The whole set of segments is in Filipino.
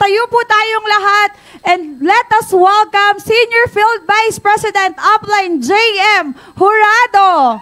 Tumayo po tayong lahat and let us welcome Senior Field Vice President Upline J.M. Jurado.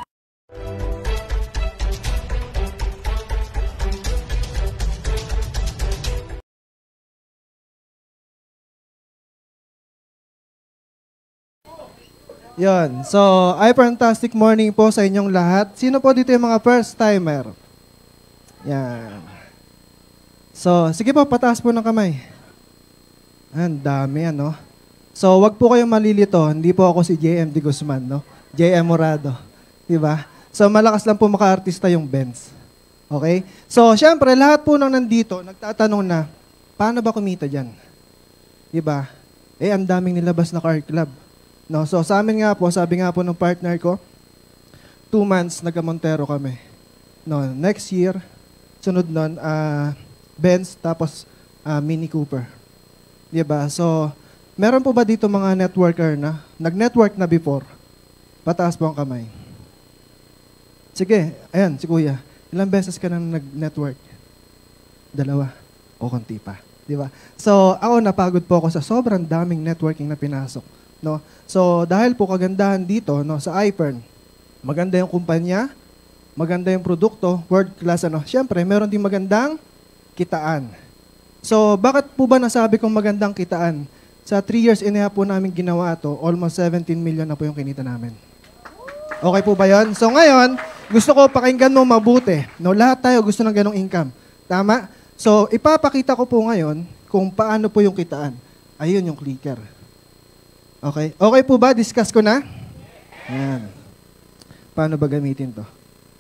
Yon. So, fantastic morning po sa inyong lahat. Sino po dito yung mga first timer? Yan. So, sige po, pataas po ng kamay. Ang dami, ano? So, wag po kayong malilito. Hindi po ako si JM De Guzman, no? JM Jurado. Diba? So, malakas lang po maka-artista yung Benz. Okay? So, syempre, lahat po nang nandito, nagtatanong na, paano ba kumita dyan? Diba? Ang daming nilabas na car club. No, so sa amin nga po, sabi nga po ng partner ko, 2 months nagka-Montero kami. No, next year, sunod nun, Benz, tapos Mini Cooper. Diba? So, meron po ba dito mga networker na? Nag-network na before? Pataas po ang kamay. Sige, ayan, si Kuya. Ilang beses ka na nag-network? 2 o konti pa. Diba? So, ako napagod po ako sa sobrang daming networking na pinasok. No? So, dahil po kagandahan dito, no, sa iPern, maganda yung kumpanya, maganda yung produkto, world class, ano. Siyempre, meron din magandang kitaan. So, bakit po ba nasabi kong magandang kitaan? Sa 3 years and a half po namin ginawa to, almost 17 million na po yung kinita namin. Okay po ba yun? So, ngayon, gusto ko pakinggan mo mabuti. No, lahat tayo gusto ng ganong income. Tama? So, ipapakita ko po ngayon kung paano po yung kitaan. Ayun yung clicker. Okay? Okay po ba? Discuss ko na? Ayan. Paano ba gamitin to?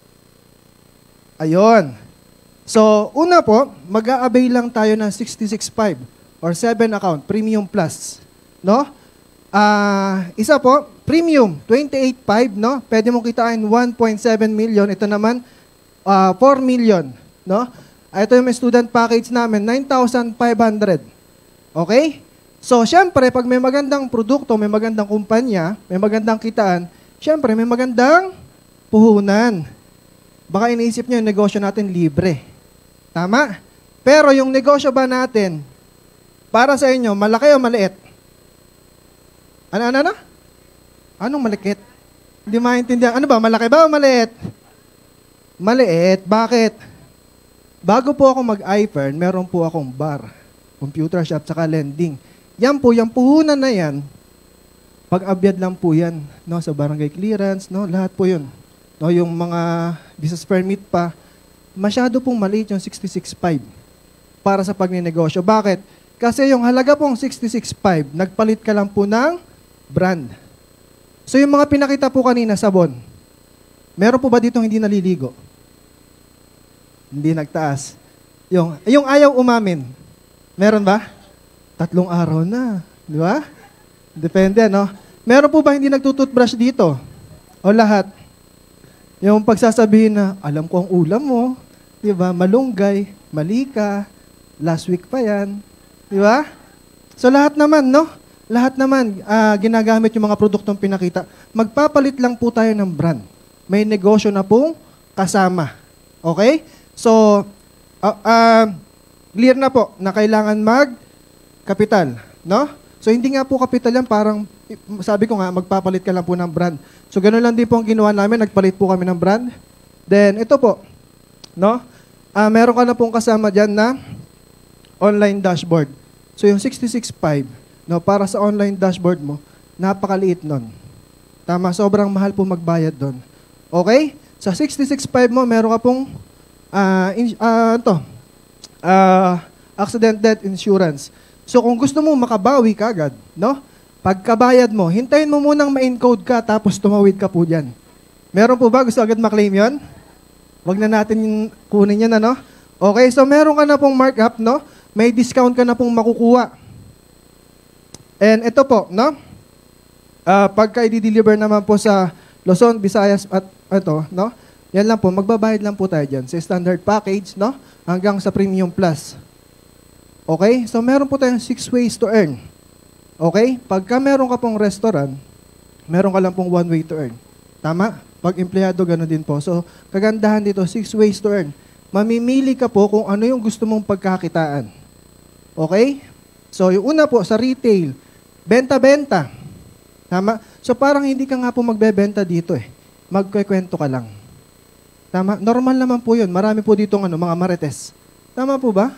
Ayun. So, una po, mag-a-avail lang tayo ng 66.5 or 7 account, Premium Plus. No? Isa po, Premium, 28.5, no? Pwede mong kitain 1.7 million. Ito naman, 4 million. No? Ito yung student package namin, 9,500. Okay? So, syempre, pag may magandang produkto, may magandang kumpanya, may magandang kitaan, syempre, may magandang puhunan. Baka iniisip nyo yung negosyo natin libre. Tama? Pero yung negosyo ba natin, para sa inyo, malaki o maliit? Ano? Anong malikit? Hindi maintindihan. Ano ba, malaki ba o maliit? Maliit. Bakit? Bago po ako mag-iPern, meron po akong bar, computer shop, saka lending. Yan po, yung puhunan na yan, pag-abyad lang po yan, no, sa barangay clearance, no, lahat po yun. No, yung mga business permit pa, masyado pong maliit yung 66.5 para sa pagninegosyo. Bakit? Kasi yung halaga pong 66.5, nagpalit ka lang po ng brand. So yung mga pinakita po kanina, sabon, meron po ba ditong hindi naliligo? Hindi nagtaas. Yung ayaw umamin, meron ba? 3 araw na. Di ba? Depende, no? Meron po ba hindi nagtututbrush dito? O lahat? Yung pagsasabihin na, alam ko ang ulam mo. Di ba? Malunggay, malika, last week pa yan. Di ba? So lahat naman, no? Lahat naman, ginagamit yung mga produktong pinakita. Magpapalit lang po tayo ng brand. May negosyo na pong kasama. Okay? So, clear na po na kailangan kapital, no? So, hindi nga po kapital yan, parang, sabi ko nga, magpapalit ka lang po ng brand. So, ganoon lang din po ang ginawa namin, nagpalit po kami ng brand. Then, ito po, no? Meron ka na pong kasama dyan na online dashboard. So, yung 66.5, no, para sa online dashboard mo, napakaliit nun. Tama, sobrang mahal po magbayad doon. Okay? Sa 66.5 mo, meron ka pong, accident death insurance. So kung gusto mo makabawi ka agad, no? Pagkabayad mo, hintayin mo munang ma-encode ka tapos tumawid ka po dyan. Meron po ba gusto agad maklaim yon? Wag na natin kunin yan, ano? Okay, so meron ka na pong markup, no? May discount ka na pong makukuha. And ito po, no? Pagka i-deliver naman po sa Luzon, Visayas at ito, no? Yan lang po, magbabayad lang po tayo dyan sa standard package, no? Hanggang sa Premium Plus. Okay? So, meron po tayong 6 ways to earn. Okay? Pagka meron ka pong restaurant, meron ka lang pong 1 way to earn. Tama? Pag empleyado, gano'n din po. So, kagandahan dito, 6 ways to earn. Mamimili ka po kung ano yung gusto mong pagkakitaan. Okay? So, yung una po sa retail, benta-benta. Tama? So, parang hindi ka nga po magbebenta dito eh. Magkwekwento ka lang. Tama? Normal naman po yun. Marami po dito mga marites. Tama po ba?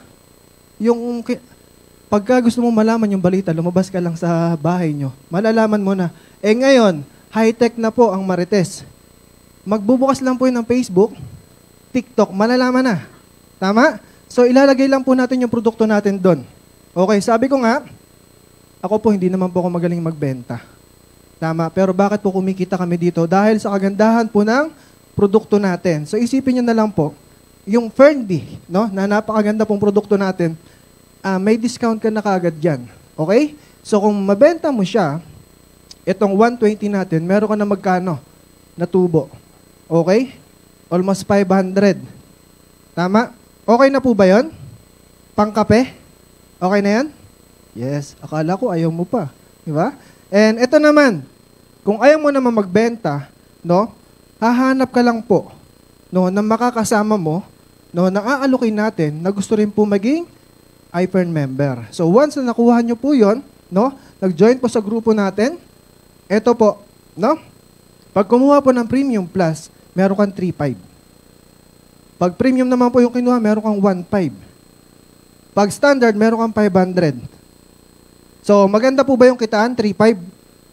Pagka gusto mo malaman yung balita, lumabas ka lang sa bahay nyo. Malalaman mo na. Ngayon, high-tech na po ang marites. Magbubukas lang po yun ng Facebook, TikTok, malalaman na. Tama? So, ilalagay lang po natin yung produkto natin doon. Okay, sabi ko nga, ako po hindi naman po ako magaling magbenta. Tama, pero bakit po kumikita kami dito? Dahil sa kagandahan po ng produkto natin. So, isipin nyo na lang po, yung Ferndy, no, na napakaganda pong produkto natin, may discount ka na kaagad dyan. Okay? So, kung mabenta mo siya, itong 120 natin, meron ka na magkano na tubo. Okay? Almost 500. Tama? Okay na po ba yun? Pangkape? Okay na yan? Yes. Akala ko ayaw mo pa. Diba? And ito naman, kung ayaw mo naman magbenta, no, hahanap ka lang po, no, na makakasama mo, no, na aalukin natin na gusto rin po maging iPern member. So once na nakuha nyo po yun, no, nag-join po sa grupo natin, ito po, no, pag kumuha po ng Premium Plus, meron kang 3.5. Pag premium naman po yung kinuha, meron kang 1.5. Pag standard, meron kang 500. So, maganda po ba yung kitaan? 3.5?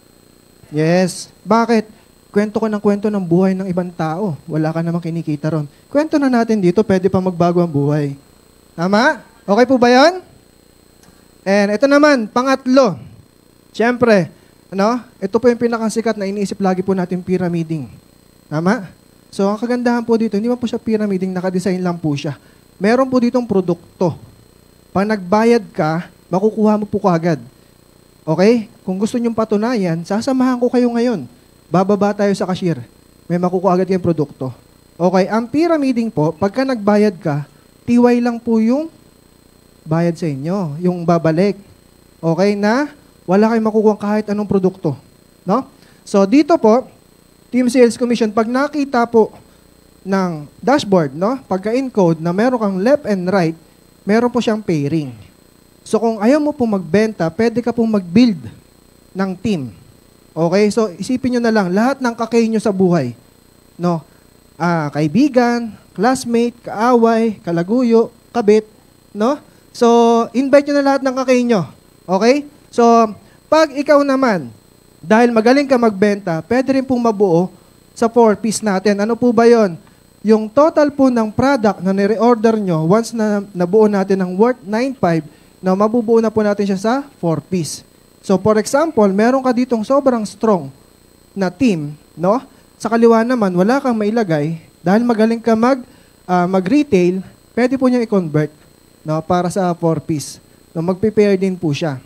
Yes. Bakit? Kwento ko ng kwento ng buhay ng ibang tao. Wala ka namang kinikita ron. Kwento na natin dito, pwede pa magbago ang buhay. Tama? Okay po ba yun? And ito naman, pangatlo. Siyempre, ito po yung pinakasikat na iniisip lagi po natin pyramiding. Tama? So, ang kagandahan po dito, hindi man po siya pyramiding, nakadesign lang po siya. Meron po ditong produkto. Pag nagbayad ka, makukuha mo po kaagad. Okay? Kung gusto nyong patunayan, sasamahan ko kayo ngayon. Bababa tayo sa cashier. May makukuha agad yung produkto. Okay? Ang pyramiding po, pagka nagbayad ka, tiway lang po yung bayad sa inyo, yung babalik. Okay na? Wala kayong makukuha kahit anong produkto. No? So, dito po, Team Sales Commission, pag nakita po ng dashboard, no, pagka-encode na meron kang left and right, meron po siyang pairing. So kung ayaw mo po magbenta, pwede ka pong mag-build ng team. Okay? So isipin nyo na lang, lahat ng kakay nyo sa buhay, no, kaibigan, classmate, kaaway, kalaguyo, kabit, no? So invite nyo na lahat ng kakay nyo. Okay? So pag ikaw naman, dahil magaling ka magbenta, pwede rin pong mabuo sa 4-piece natin. Ano po ba yon? Yung total po ng product na nire-order nyo, once na nabuo natin ng worth 9.5, na mabubuo na po natin siya sa 4-piece. So, for example, meron ka ditong sobrang strong na team, no? Sa kaliwa naman, wala kang mailagay. Dahil magaling ka mag-retail, pwede po niya i-convert, no, para sa 4-piece. No, mag-prepare din po siya.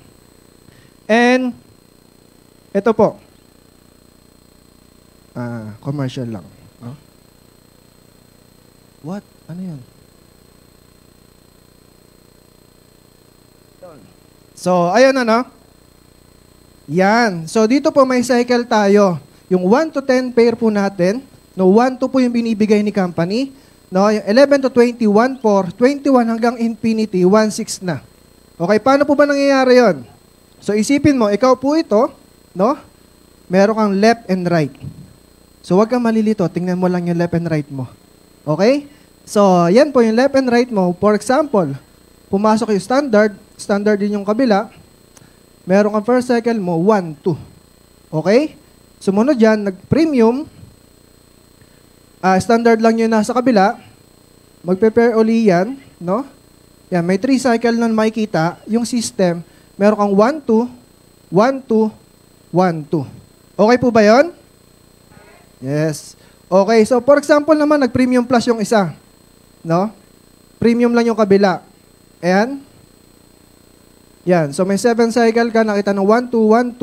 And ito po. Commercial lang. No? What? Ano yun? So, ayun na, no? Yan. So, dito po may cycle tayo. Yung 1 to 10 pair po natin. No, 1 to po yung binibigay ni company. No, yung 11 to 20, 1 4, 21 hanggang infinity, 1 6 na. Okay, paano po ba nangyayari yon? So, isipin mo, ikaw po ito, no? Meron kang left and right. So, wag kang malilito. Tingnan mo lang yung left and right mo. Okay? So, yan po yung left and right mo. For example, pumasok yung standard. Standard din yung kabila. Meron kang first cycle mo, 1, 2. Okay? Sumunod dyan, nag-premium. Standard lang yun nasa kabila. Mag-prepare uli yan. No? Yan, may 3 cycle na makikita. Yung system, meron kang 1, 2, 1, 2, 1, 2. Okay po ba yun? Yes. Okay, so for example naman, nag-premium plus yung isa. No? Premium lang yung kabila. Ayan. Yan. So may 7 cycle ka, nakita ng 1, 2, 1,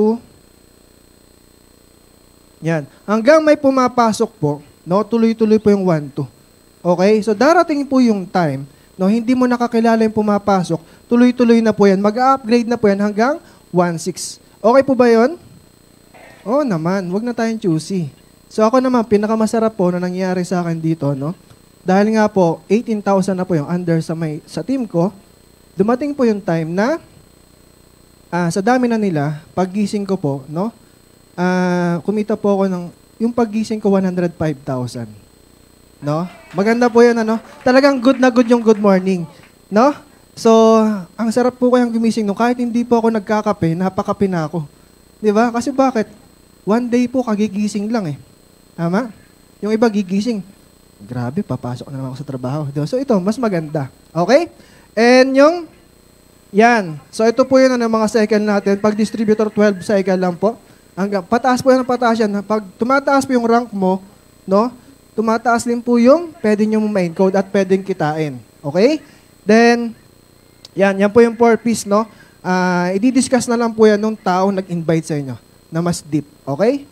2. Yan. Hanggang may pumapasok po, no? Tuloy-tuloy po yung 1, 2. Okay? So darating po yung time, no? Hindi mo nakakilala yung pumapasok, tuloy-tuloy na po yan. Mag-upgrade na po yan hanggang 1, 6. Okay po ba yun? Oo naman, wag na tayong choosy. So ako naman, pinakamasarap po na nangyari sa akin dito, no? Dahil nga po, 18,000 na po yung under sa team ko, dumating po yung time na sa dami na nila, paggising ko po, no? Kumita po ako ng, yung paggising ko 105,000. No? Maganda po yun, ano? Talagang good na good yung good morning. No? So, ang sarap po kayang gumising nung kahit hindi po ako nagkakape, napakape na ako. Di ba? Kasi bakit? One day po, kagigising lang eh. Tama? Yung iba gigising, grabe, papasok na naman ako sa trabaho. Diba? So, ito, mas maganda. Okay? And yung, yan. So, ito po yun, mga cycle natin. Pag distributor, 12 cycle lang po. Hanggang, pataas po yan ng pataas yan. Pag tumataas po yung rank mo, no? Tumataas din po yung pwede nyo main code at pwedeng kitain. Okay? Then, yan po yung 4-piece, no? I-discuss na lang po yan nung tao nag-invite sa inyo na mas deep. Okay?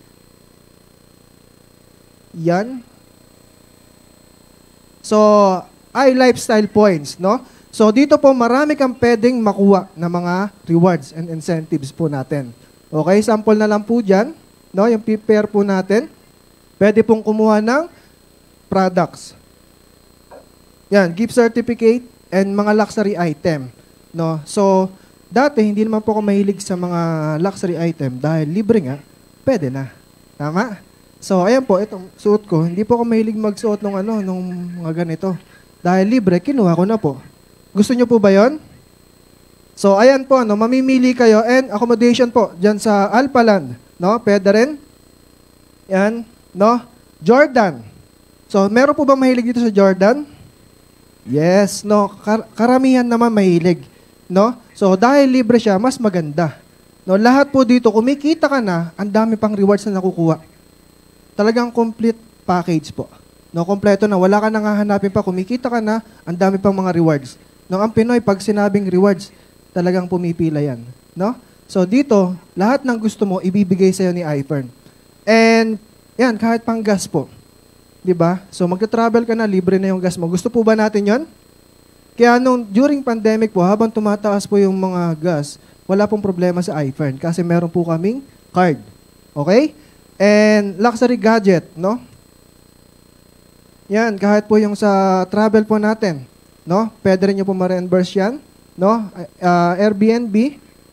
Yan. So, lifestyle points, no? So, dito po marami kang pwedeng makuha na mga rewards and incentives po natin. Okay? Sample na lang po dyan, no? Yung prepare po natin. Pwede pong kumuha ng products. Yan, gift certificate and mga luxury item. No? So, dati hindi naman po ako mahilig sa mga luxury item dahil libre nga, pwede na. Tama? So, ayan po, itong suot ko. Hindi po ako mahilig magsuot ng nung mga ganito. Dahil libre, kinuha ko na po. Gusto nyo po ba yon? So, ayan po, mamimili kayo and accommodation po dyan sa Alpaland. No? Pwede rin. Yan. No? Jordan. So, meron po ba mahilig dito sa Jordan? Yes, no. Karamihan naman mahilig, no? So, dahil libre siya, mas maganda. No, lahat po dito, kumikita ka na, ang dami pang rewards na nakukuha. Talagang complete package po. No, kompleto na, wala ka nang hahanapin pa, kumikita ka na, ang dami pang mga rewards. No, ang Pinoy, pag sinabing rewards, talagang pumipila yan. No? So, dito, lahat ng gusto mo, ibibigay sa'yo ni iPern. And, yan, kahit pang gas po. Diba? So, magta-travel ka na, libre na yung gas mo. Gusto po ba natin yon? Kaya during pandemic po, habang tumataas po yung mga gas, wala pong problema sa iPhone kasi meron po kaming card. Okay? And luxury gadget, no? Yan, kahit po yung sa travel po natin, no? Pwede rin nyo po ma-reimburse yan, no? Airbnb.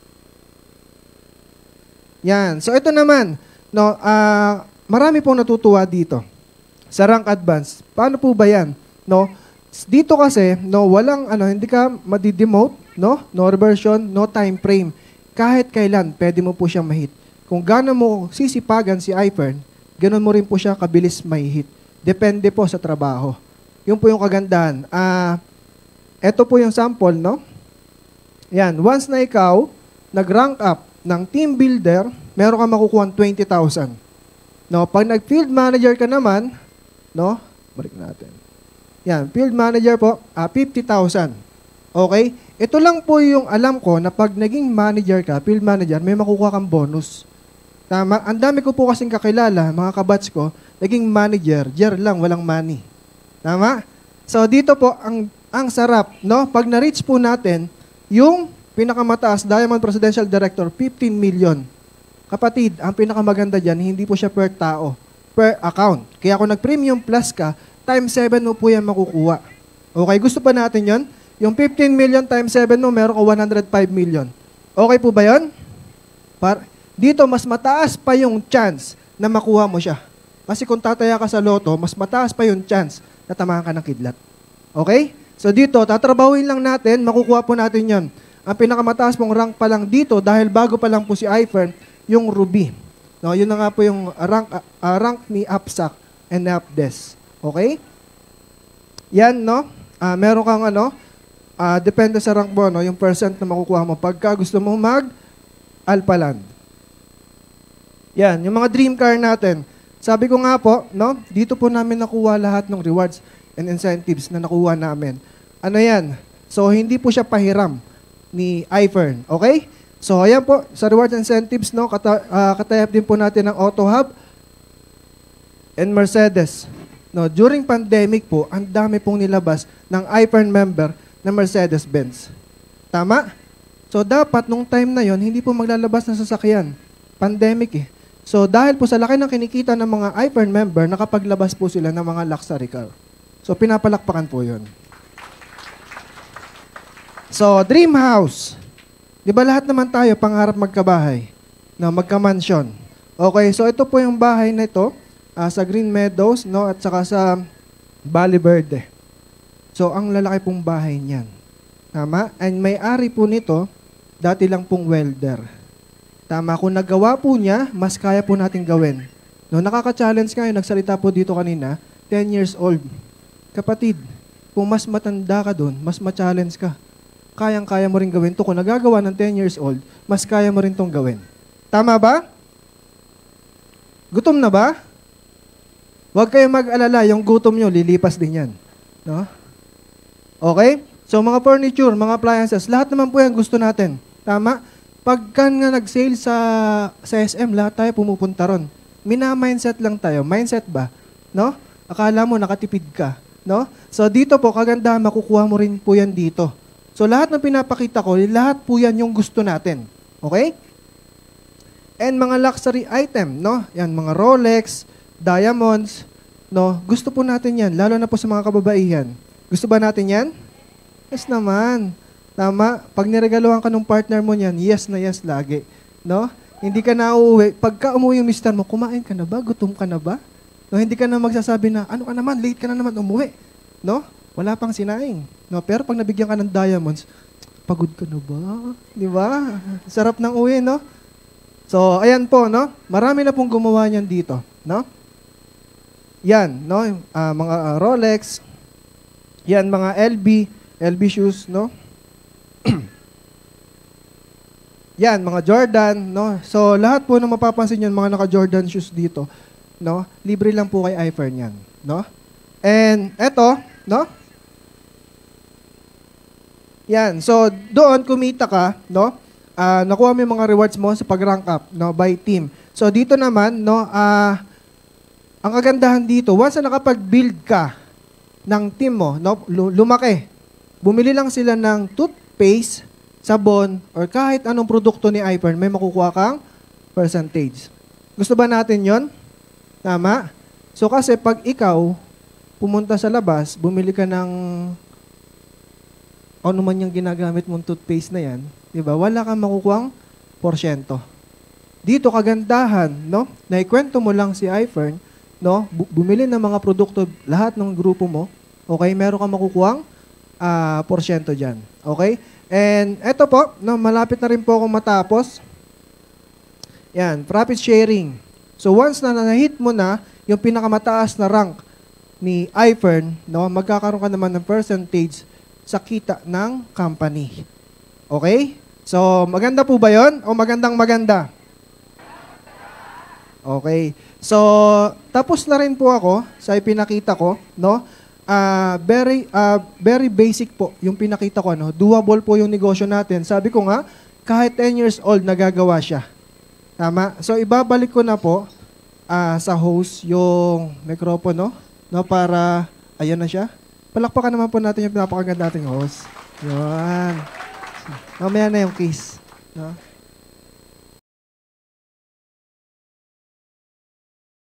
Yan. So, ito naman, no? Marami pong natutuwa dito. Sa rank advance, paano po ba yan? No? Dito kasi, no, walang hindi ka madi-demote, no? No reversion, no time frame. Kahit kailan, pwede mo po siyang ma-hit. Kung gaano mo sisipagan si iPhone, ganoon mo rin po siya kabilis ma-hit. Depende po sa trabaho. Yun po yung kagandahan. Ito po yung sample, no? Yan, once na ikaw nag-rank up ng team builder, meron ka makukuha 20,000. No, pag nag-field manager ka naman, no? Balik natin. Yan, field manager po, 50,000. Okay? Ito lang po yung alam ko na pag naging manager ka, field manager, may makukuha kang bonus. Tama? Ang dami ko po kasing kakilala, mga kabats ko, naging manager, lang, walang money. Tama? So, dito po, ang sarap, no? Pag na-reach po natin, yung pinakamataas, Diamond Presidential Director, 15 million. Kapatid, ang pinakamaganda dyan, hindi po siya per tao, per account. Kaya kung nag-premium plus ka, times 7 mo po yan makukuha. Okay, gusto pa natin yon? Yung 15 million times 7 mo, meron ka 105 million. Okay po ba yon? Dito, mas mataas pa yung chance na makuha mo siya. Kasi kung tataya ka sa loto, mas mataas pa yung chance na tamahan ka ng kidlat. Okay? So dito, tatrabahuin lang natin, makukuha po natin yon. Ang pinakamataas pong rank pa lang dito, dahil bago pa lang po si iPhone, yung Ruby. No, yun na nga po yung rank ni AppSac and AppDesk. Okay? Yan, no? Meron kang depende sa rank mo, no? Yung percent na makukuha mo pagka gusto mo mag-Alpaland. Yan, yung mga dream car natin. Sabi ko nga po, no? Dito po namin nakuha lahat ng rewards and incentives na nakuha namin. Ano yan? So, hindi po siya pahiram ni iPhone. Okay? So, ayan po, sa rewards and incentives, no, katayap din po natin ng Auto Hub and Mercedes. No, during pandemic po, ang dami pong nilabas ng iPhone member na Mercedes-Benz. Tama? So, dapat nung time na yon hindi po maglalabas ng sasakyan. Pandemic eh. So, dahil po sa laki ng kinikita ng mga iPhone member, nakapaglabas po sila ng mga luxury car. So, pinapalakpakan po yon. So, dream house. Di ba lahat naman tayo pangarap magkabahay, no, magka-mansion. Okay, so ito po yung bahay na ito sa Green Meadows, no, at saka sa Valle Verde. So ang lalaki pong bahay niyan. Tama? And may-ari po nito, dati lang pong welder. Tama, kung nagawa po niya, mas kaya po natin gawin. No, nakaka-challenge ngayon, nagsalita po dito kanina, 10 years old. Kapatid, kung mas matanda ka doon, mas ma-challenge ka. Kayang-kaya mo rin gawin to. Kung nagagawa ng 10 years old, mas kaya mo rin tong gawin. Tama ba? Gutom na ba? Huwag kayong mag-alala, yung gutom nyo, lilipas din yan. No? Okay? So mga furniture, mga appliances, lahat naman po yan gusto natin. Tama? Pagka nga nag-sale sa SM, lahat tayo pumupunta ron. Mina-mindset lang tayo. Mindset ba? No? Akala mo nakatipid ka. No? So dito po, kagandahan, makukuha mo rin po yan dito. So lahat ng pinapakita ko, lahat po yan yung gusto natin. Okay? And mga luxury item, no? Yan, mga Rolex, diamonds, no? Gusto po natin yan, lalo na po sa mga kababaihan. Gusto ba natin yan? Yes naman. Tama? Pag niregaluhan ka ng partner mo yan, yes na yes lagi. No? Hindi ka na uuwi. Pagka umuwi yung mister mo, kumain ka na ba? Gutom ka na ba? No, hindi ka na magsasabi na, ano ka naman, late ka na naman umuwi. No? Wala pang sinaing. No? Pero pag nabigyan ka ng diamonds, pagod ka na ba? Di ba? Sarap ng uwi, no? So, ayan po, no? Marami na pong gumawa niyan dito, no? Yan, no? Mga Rolex, yan, mga LB shoes, no? Yan, mga Jordan, no? So, lahat po na mapapansin yan, mga naka-Jordan shoes dito, no? Libre lang po kay iFern yan, no? And, eto, no? Yan, so, doon kumita ka, no? Nakuha mo yung mga rewards mo sa pag-rank up, no? By team. So, dito naman, no? Ang kagandahan dito, once na nakapag-build ka ng team mo, no? Lumaki. Bumili lang sila ng toothpaste, sabon, or kahit anong produkto ni iFern, may makukuha kang percentage. Gusto ba natin yon? Tama? So kasi pag ikaw pumunta sa labas, bumili ka ng ano man yung ginagamit mong toothpaste na yan, di ba? Wala kang makukuhang porsyento. Dito kagandahan, no? Naikwento mo lang si iFern, no? Bumili ng mga produkto, lahat ng grupo mo, okay? Meron kang makukuhang porsyento dyan. Okay? And eto po, no, malapit na rin po akong matapos. Yan, profit sharing. So once na na-hit mo na yung pinakamataas na rank ni iFern, no, magkakaroon ka naman ng percentage sa kita ng company. Okay? So maganda po ba yon? O magandang maganda? Okay. So tapos na rin po ako sa ipinakita ko, no? Very basic po yung pinakita ko, ano, doable po yung negosyo natin. Sabi ko nga, kahit 10 years old, nagagawa siya. Tama? So, ibabalik ko na po sa host yung mikropono, no, para, ayan na siya. Palakpakan naman po natin yung pinapakaganda nating host. Yan. Mamaya na yung kiss. No?